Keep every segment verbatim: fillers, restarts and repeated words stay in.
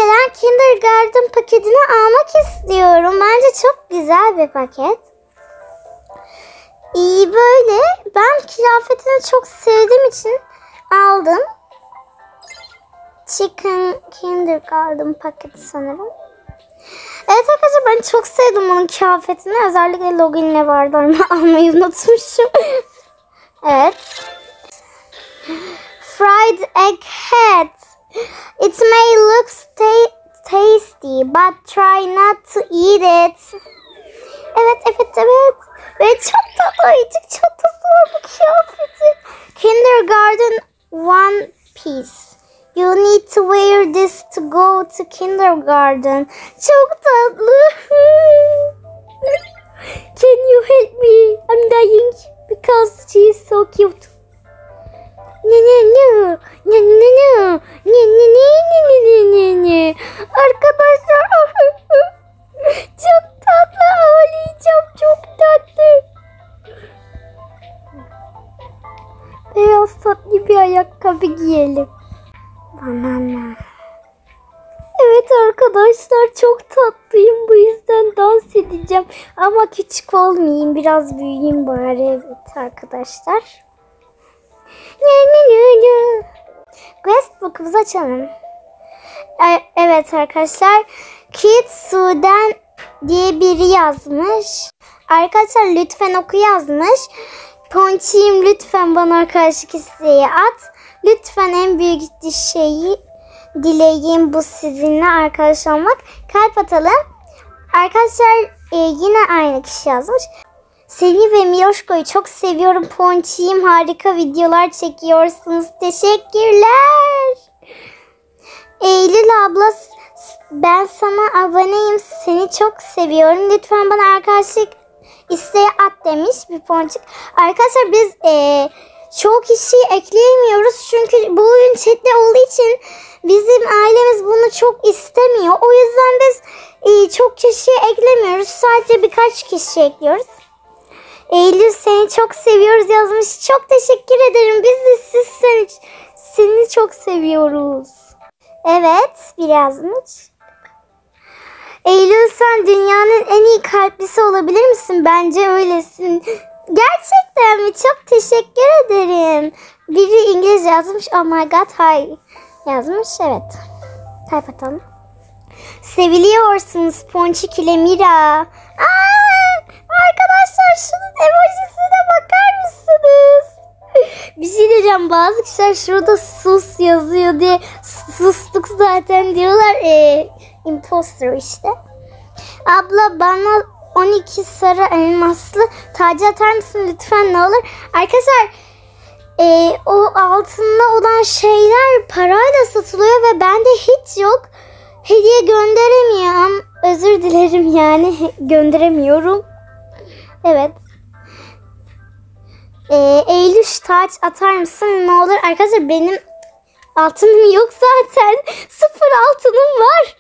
gelen Kindergarten paketini almak istiyorum. Bence çok güzel bir paket. İyi böyle. Ben kıyafetini çok sevdiğim için aldım. Chicken Kindergarten paketi sanırım. Evet arkadaşlar, ben çok sevdim onun kıyafetini. Özellikle loginle vardı ama almayı unutmuşum. Evet. Fried egg hat. It may look tasty, but try not to eat it. Evet, evet, evet. Ve çok tatlı, çok, çok tatlı bu kıyafeti. Kindergarten one piece. You need to wear this to go to kindergarten. Çok tatlı. Can you help me? I'm dying because she is so cute. Ne ne ne ne ne ne ne ne ne ne ne ne. Arkadaşlar çok tatlı, ağlayacağım, çok tatlı. Beyaz tatlı bir ayakkabı giyelim. Banana. Evet arkadaşlar, çok tatlıyım, bu yüzden dans edeceğim. Ama küçük olmayayım, biraz büyüyeyim bari. Evet arkadaşlar. Guestbook'umuzu açalım. Evet arkadaşlar, Kid Sudan diye biri yazmış. Arkadaşlar lütfen oku yazmış. Ponçiğim, lütfen bana karşı isteği at. Lütfen en büyük şeyi dileğim bu, sizinle arkadaş olmak. Kalp atalım. Arkadaşlar e, yine aynı kişi yazmış. Seni ve Miroşko'yu çok seviyorum Ponçiğim. Harika videolar çekiyorsunuz. Teşekkürler. Eylül abla, ben sana aboneyim. Seni çok seviyorum. Lütfen bana arkadaşlık isteği at demiş bir Ponçik. Arkadaşlar biz e, çoğu kişiyi ekleyemiyoruz. Çünkü bu oyun chat'te olduğu için bizim ailemiz bunu çok istemiyor. O yüzden biz e, çok kişiyi eklemiyoruz. Sadece birkaç kişi ekliyoruz. Eylül, seni çok seviyoruz yazmış. Çok teşekkür ederim. Biz de siz seni, seni çok seviyoruz. Evet, bir yazmış. Eylül, sen dünyanın en iyi kalplisi olabilir misin? Bence öylesin. Gerçekten mi? Çok teşekkür ederim. Biri İngilizce yazmış. Oh my god, hi yazmış. Evet. Type atalım. Seviliyorsunuz Ponçik ile Mira. Aa, arkadaşlar şunun emojisine bakar mısınız? Bir şey diyeceğim. Bazı kişiler şurada sus yazıyor diye sustuk zaten diyorlar. Ee, imposter işte. Abla, bana on iki sarı elmaslı tacı atar mısın lütfen, ne olur? Arkadaşlar e, o altında olan şeyler parayla satılıyor ve bende hiç yok. Hediye gönderemiyorum. Özür dilerim yani. Gönderemiyorum. Evet. Ee, Eylül, taç atar mısın ne olur? Arkadaşlar benim altınım yok zaten. Sıfır altınım var.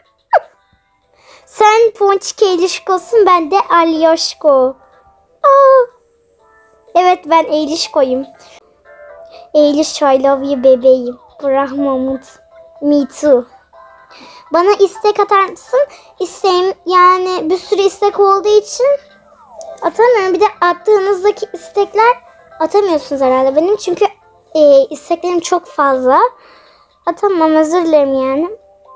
Sen Ponçik Eylüşko'sun, ben de Alyoşko. Aa. Evet, ben Eylüşko'yum. Eylüş, I love you bebeğim. Brahmamut. Me too. Bana istek atar mısın? İsteğim yani bir sürü istek olduğu için atamıyorum. Bir de attığınızdaki istekler atamıyorsunuz herhalde benim. Çünkü e, isteklerim çok fazla. Atamam, özür dilerim yani.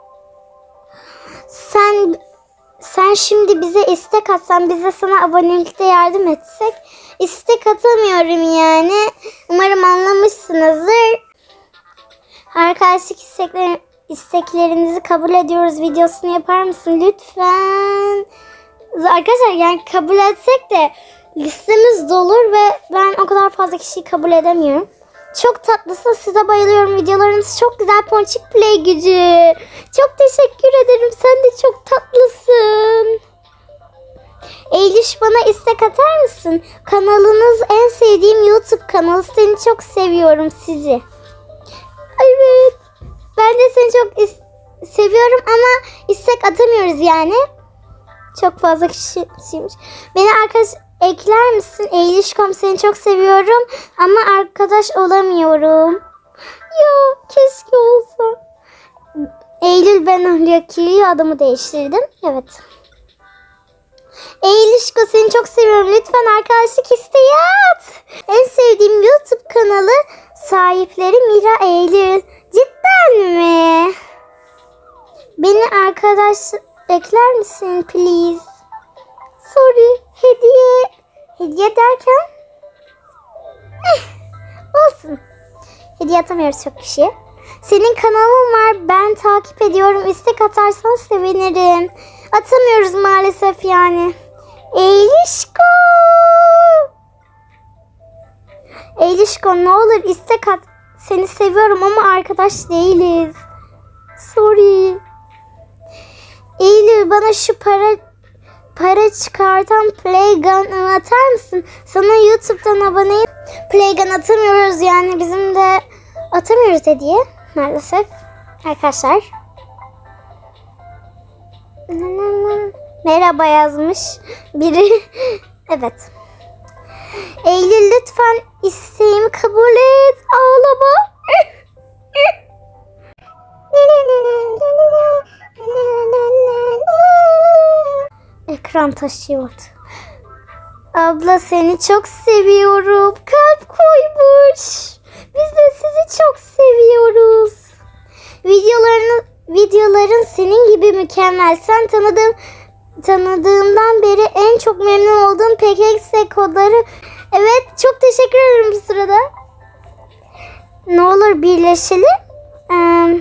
Sen sen şimdi bize istek atsan, biz de sana abonelikte yardım etsek. İstek atamıyorum yani. Umarım anlamışsınızdır. Arkadaşlık isteklerim İsteklerinizi kabul ediyoruz videosunu yapar mısın lütfen? Arkadaşlar yani kabul etsek de listemiz dolur ve ben o kadar fazla kişiyi kabul edemiyorum. Çok tatlısın, size bayılıyorum, videolarınız çok güzel Ponçik Play gücü. Çok teşekkür ederim, sen de çok tatlısın. Eylüş, bana istek atar mısın? Kanalınız en sevdiğim YouTube kanalı, seni çok seviyorum sizi. Evet. Ben de seni çok seviyorum ama istek atamıyoruz yani. Çok fazla kişiymiş. Beni arkadaş ekler misin? Eylüşkom, seni çok seviyorum ama arkadaş olamıyorum. Ya keşke olsa. Eylül ben Ahlakili adımı değiştirdim. Evet. Eylüşko seni çok seviyorum. Lütfen arkadaşlık isteği at. En sevdiğim YouTube kanalı sahipleri Mira Eylül. Cidden mi? Beni arkadaş ekler misin please? Sorry. Hediye. Hediye derken? Eh, olsun. Hediye atamıyoruz çok kişiye. Senin kanalın var. Ben takip ediyorum. İstek atarsan sevinirim. Atamıyoruz maalesef yani. Eylişko. Eylişko ne olur istek at. Seni seviyorum ama arkadaş değiliz. Sorry. Eylül bana şu para para çıkartan Playgun'ı atar mısın? Sana YouTube'dan aboneyim. Playgun atamıyoruz yani bizim de atamıyoruz hediye maalesef. Arkadaşlar. Merhaba yazmış biri. Evet. Eylül lütfen isteğimi kabul et. Ağlama. Ekran taşıyor. Abla seni çok seviyorum. Kalp koymuş. Biz de sizi çok seviyoruz. Videolarını videoların senin gibi mükemmel. Sen tanıdığım tanıdığımdan beri en çok memnun olduğum P K X kodları. Evet, çok teşekkür ederim bu sırada. Ne olur birleşelim. Ee,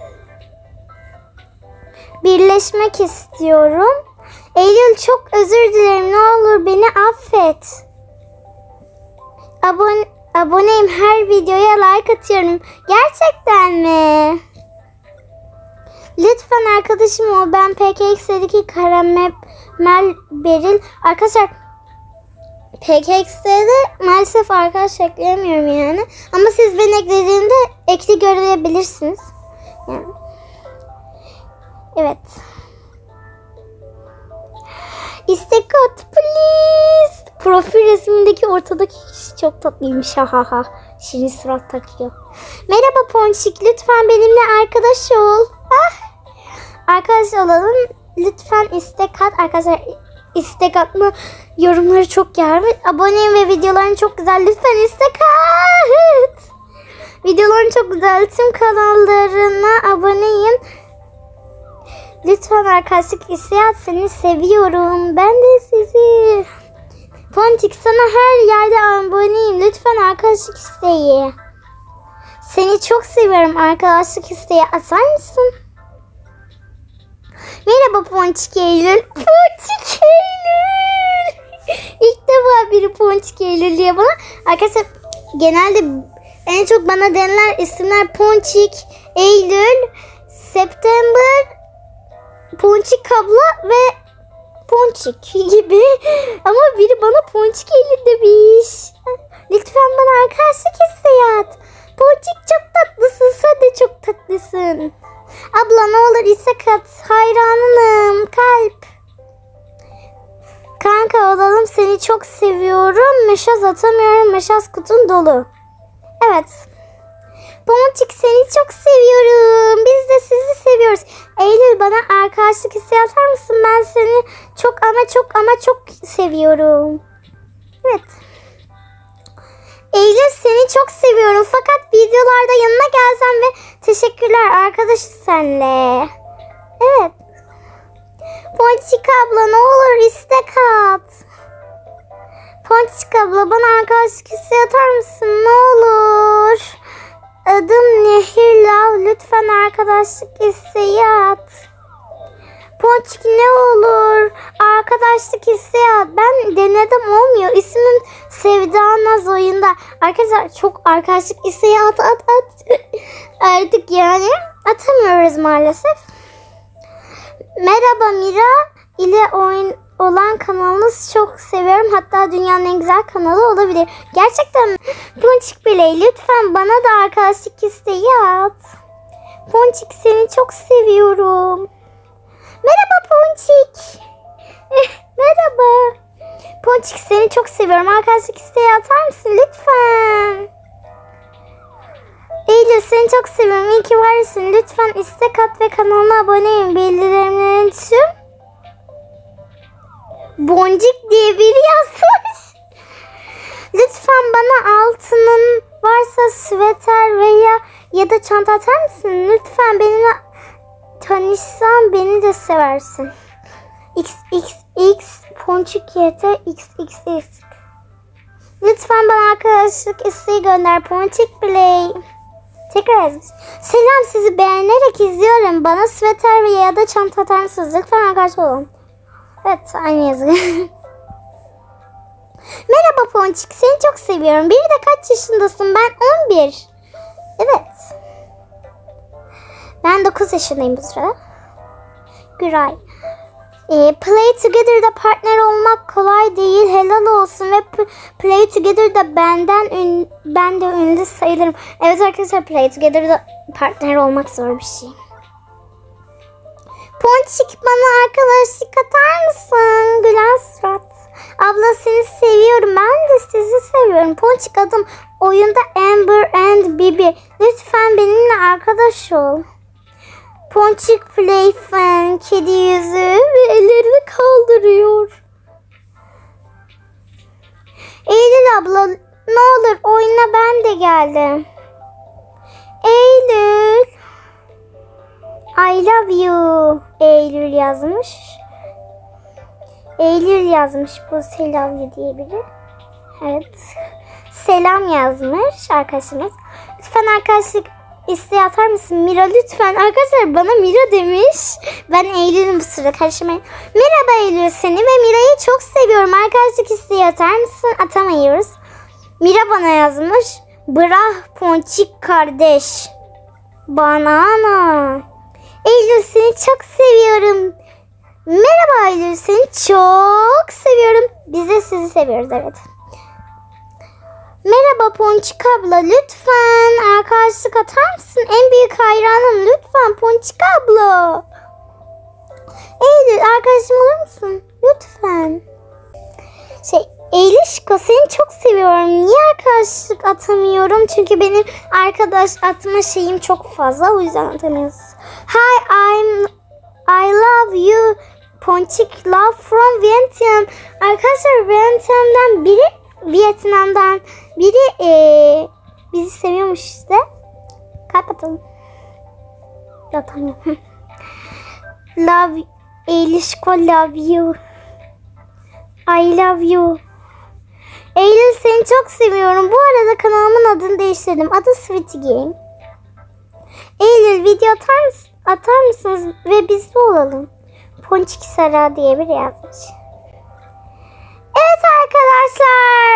birleşmek istiyorum. Eylül çok özür dilerim. Ne olur beni affet. Abone, aboneyim, her videoya like atıyorum. Gerçekten mi? Lütfen arkadaşım ol. Ben P K X'deki Karamel Beril. Arkadaşlar P K X'de de maalesef arkadaş ekleyemiyorum yani. Ama siz beni eklediğinde ekli görebilirsiniz. Yani. Evet. İstek at please. Profil resmindeki ortadaki kişi çok tatlıymış. Ha ha ha. Şirin surat takıyor. Merhaba Ponçik. Lütfen benimle arkadaş ol. Ah. Arkadaş olalım. Lütfen istek at. Arkadaşlar istek atma yorumları çok gelmiş. Aboneyim ve videoların çok güzel. Lütfen istek at. Videoların çok güzel. Tüm kanallarına aboneyim. Lütfen arkadaşlık isteği at. Seni seviyorum. Ben de sizi. Ponçik sana her yerde aboneyim. Lütfen arkadaşlık isteği. Seni çok seviyorum. Arkadaşlık isteği atar mısın? Merhaba Ponçik Eylül. Ponçik Eylül. İlk defa biri Ponçik Eylül diye bana. Arkadaşlar genelde en çok bana denilen isimler Ponçik, Eylül, September, Ponçik abla ve Ponçik gibi. Ama biri bana Ponçik Eylül demiş. Lütfen bana arkadaşlık isteği at. Ponçik çok tatlısın. Sen de çok tatlısın. Abla ne olur istek at. Hayranınım. Kalp. Kanka olalım. Seni çok seviyorum. Meşaz atamıyorum. Meşaz kutun dolu. Evet. Ponçik seni çok seviyorum. Biz de sizi seviyoruz. Eylül bana arkadaşlık isteği atar mısın? Ben seni çok ama çok ama çok seviyorum. Evet. Eylül seni çok seviyorum. Fakat videolarda yanına gelsem ve teşekkürler arkadaşız senle. Evet. Ponçik abla ne olur istek at. Ponçik abla bana arkadaşlık isteği atar mısın? Ne olur. Adım Nehir Lav. Lütfen arkadaşlık isteği at. Ponçik ne olur. Arkadaşlık isteği at. Ben denedim olmuyor. İsmim Sevda Naz oyunda. Arkadaşlar çok arkadaşlık isteği at at at. Artık yani atamıyoruz maalesef. Merhaba Mira ile oyun olan kanalınızı çok seviyorum. Hatta dünyanın en güzel kanalı olabilir. Gerçekten mi? Ponçik Biley lütfen bana da arkadaşlık isteği at. Ponçik seni çok seviyorum. Merhaba Ponçik. Merhaba. Ponçik seni çok seviyorum. Arkadaşlık isteği atar mısın lütfen? Eylül seni çok seviyorum. İyi ki varsın. Lütfen istek at ve kanalıma abone olun. Bildirimlerini tüm. Boncuk diye biri yazmış. Lütfen bana altının varsa süveter veya ya da çanta atar mısın? Lütfen benimle tanışsan beni de seversin. X X X Ponçik Y T X X X. Lütfen bana arkadaşlık isteği gönder. Ponçik Play. Tekrar yazmış. Selam, sizi beğenerek izliyorum. Bana süveter veya ya da çanta atar mısınız? Lütfen arkadaş olun. Evet, aynı yazı. Merhaba Ponçik, seni çok seviyorum. Bir de kaç yaşındasın? Ben on bir. Evet. Ben dokuz yaşındayım bu sırada. Güray. E, play Together'da partner olmak kolay değil. Helal olsun ve Play Together'da benden ün, ben de ünlü sayılırım. Evet arkadaşlar, Play Together'da partner olmak zor bir şey. Ponçik, bana arkadaşlık atar mısın? Gülen surat. Abla seni seviyorum. Ben de sizi seviyorum. Ponçik, adım oyunda Amber and Bibi. Lütfen benimle arkadaş ol. Ponçik Play Fan. Kedi yüzü ve ellerini kaldırıyor. Eylül abla ne olur oyuna ben de geldim. Eylül. I love you. Eylül yazmış. Eylül yazmış. Bu selam diye biri. Evet. Selam yazmış arkadaşımız. Lütfen arkadaşlık isteği atar mısın? Mira lütfen. Arkadaşlar bana Mira demiş. Ben Eylül'ün bu sırada karışmayın. Merhaba Eylül, seni ve Mira'yı çok seviyorum. Arkadaşlık isteği atar mısın? Atamıyoruz. Mira bana yazmış. Brah Ponçik kardeş. Banana. Eylül seni çok seviyorum. Merhaba Eylül, seni çok seviyorum. Biz de sizi seviyoruz, evet. Merhaba Ponçik abla, lütfen arkadaşlık atar mısın? En büyük hayranım, lütfen Ponçik abla. Eylül, arkadaşım olur musun? Lütfen. Şey, Eylülşko, seni çok seviyorum. Niye arkadaşlık atamıyorum? Çünkü benim arkadaş atma şeyim çok fazla, o yüzden atamıyoruz. Hi, I'm I love you. Ponçik love from Vietnam. Arkadaşlar Vietnam'dan biri Vietnam'dan biri ee, bizi seviyormuş işte. Kalp atalım. Atamıyorum. Love Eylülşko, love you. I love you. Eylül seni çok seviyorum. Bu arada kanalımın adını değiştirdim. Adı Sweetie Game. Eylül video atar mısın? Atar mısınız ve biz de olalım. Ponçik Sara diye biri yazmış. Evet arkadaşlar.